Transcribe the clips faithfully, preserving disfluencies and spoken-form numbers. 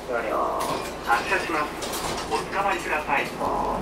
発車します。お捕まりください。次は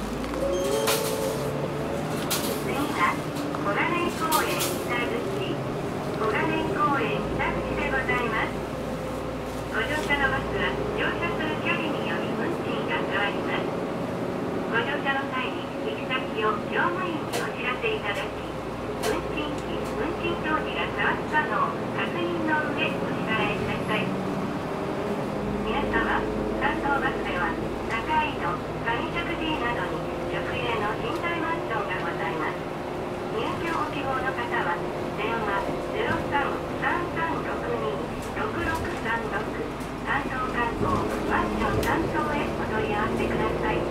小金井公園北口、小金井公園北口でございます。ご乗車のバスは乗車する距離により運賃が変わります。ご乗車の際に行き先を乗務員にお知らせいただき、運賃機、運賃表示が変わったのを確認の上お支払いください。皆様、関東バスでは高井戸、上石神井などに直営の寝台マンションがございます。入居ご希望の方は電話ゼロさん さんさんろくに ろくろくさんろく担当観光マンション担当へお問い合わせください。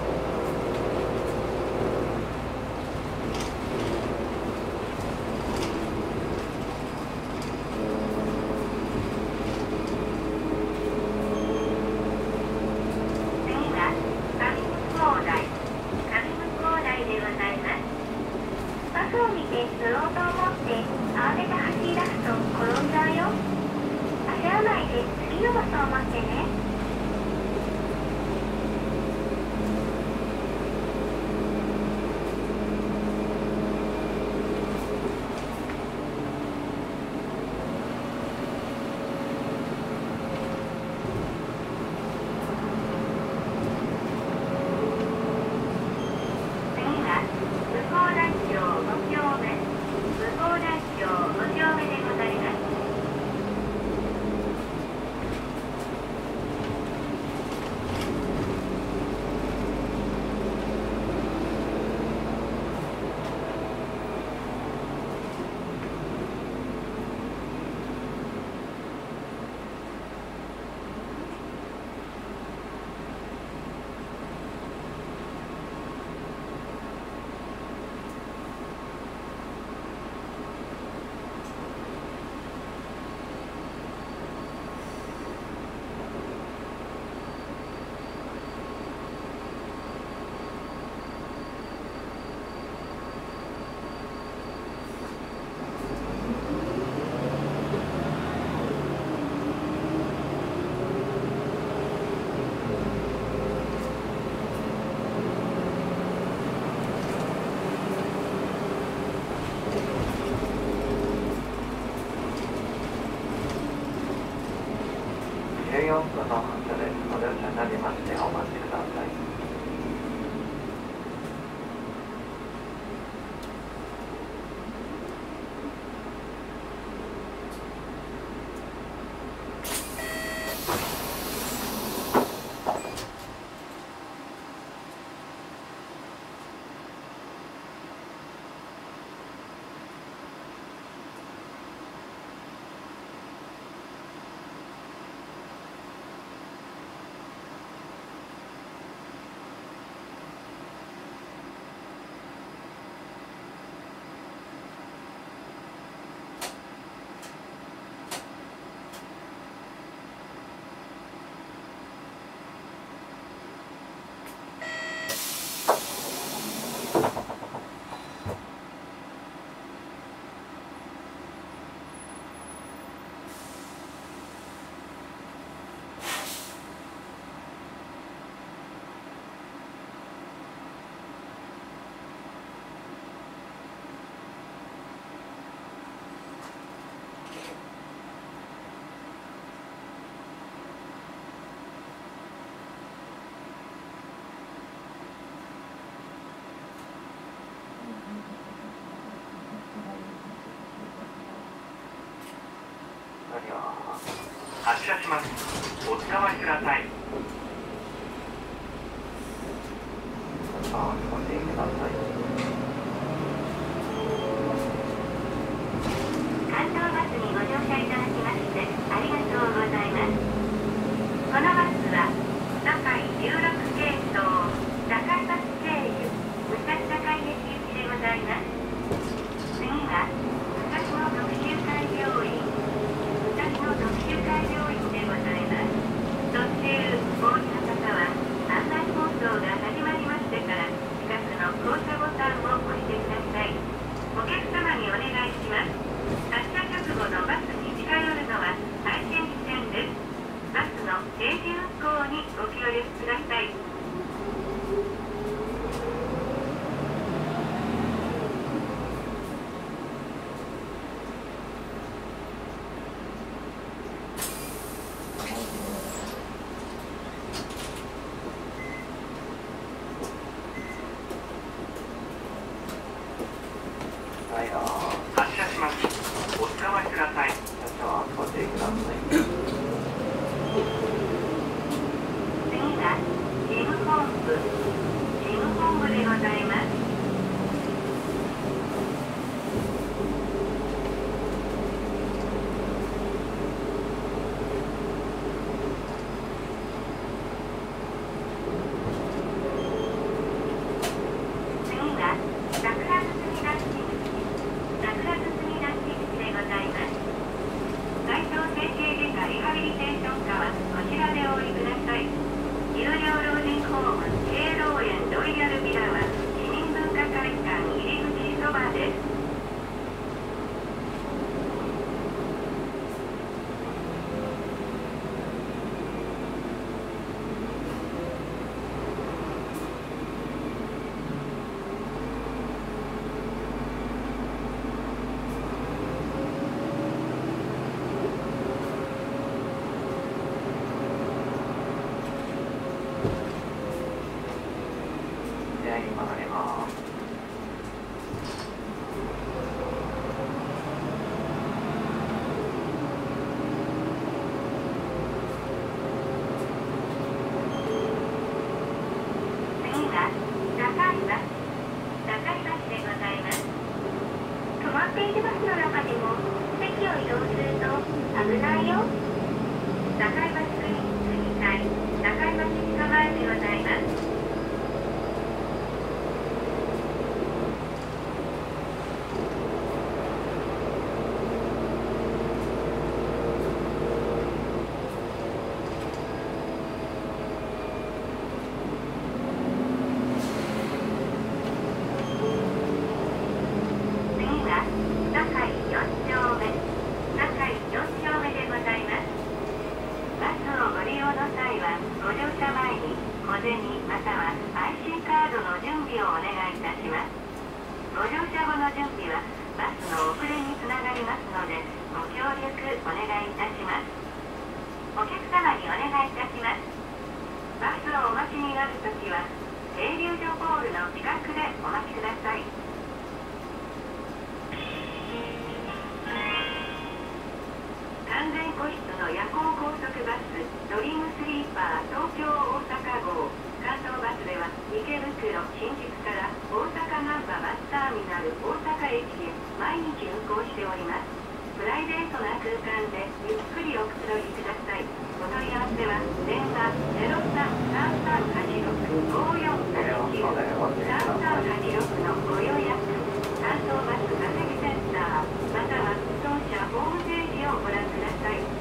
じゅうよんぷんの発車です。ご乗車になりましてお待ちください。発車します。おつかまりください。あ、ご注意ください。関東バスにご乗車いただきましてありがとうございます。このバスは堺じゅうろく系統堺バス経由武蔵境駅行きでございます。次は武蔵野特集会病院武蔵野特集会病院でございます。途中お降りの方は案内放送が始まりましてから近くの降車ボタン定時運行にご協力ください。 発車します。おつかまりください。 じゃあ、ご注意ください。 次は事務本部事務本部でございます。次は桜堤ラッシング桜堤ラッシングでございます。該当整形外科リハビリテーション科はこちらでお降りください。有料老人ホーム敬老園ロイヤルビラは市民文化会館入り口そばです。 では今離れます。 次は高いバス高いバスでございます。止まっているバスの中でも席を移動すると危ないよ。高いバスに次第高いバスに構えでございます。次は堺よん丁目堺よん丁目でございます。バスをご利用の際はご乗車前に小銭または アイシー カードの準備をお願いいたします。ご乗車後の準備はバスの遅れにつながりますのでご協力お願いいたします。お客様にお願いいたします。バスをお待ちになるときは停留所ポールの近くでお待ちください。完全個室の夜行高速バスドリームスリーパー東京大阪号関東バスでは池袋新宿から大阪難波バスターミナル大阪駅へ毎日運行しております。プライベートな空間でゆっくりおくつろぎください。お問い合わせは電話ゼロさん さんさんはちろく ごよんはちきゅう さんさんはちろくのご予約関東バス座席センターまたは当社ホームページをご覧ください。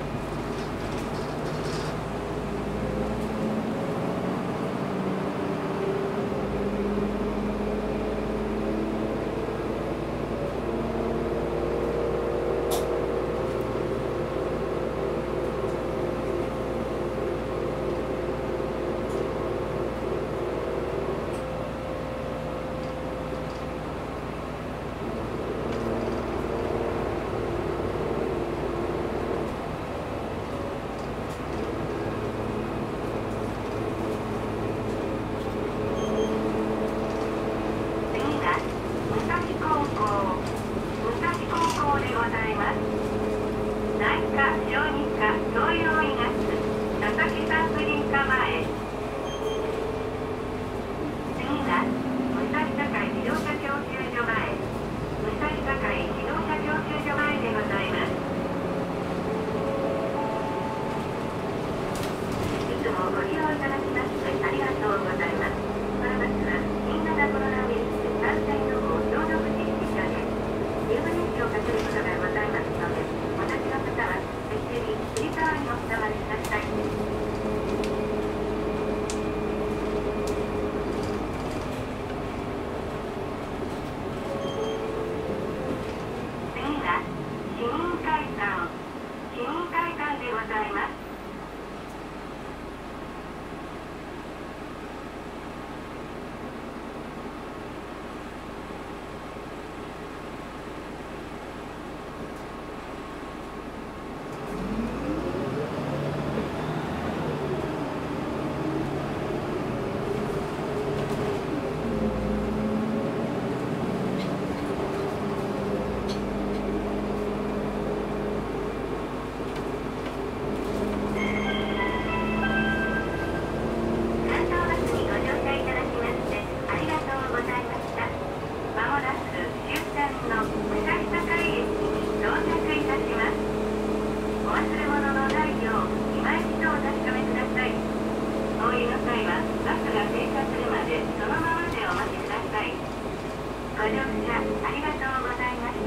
バスが停車するまでそのままでお待ちください。ご乗車ありがとうございました。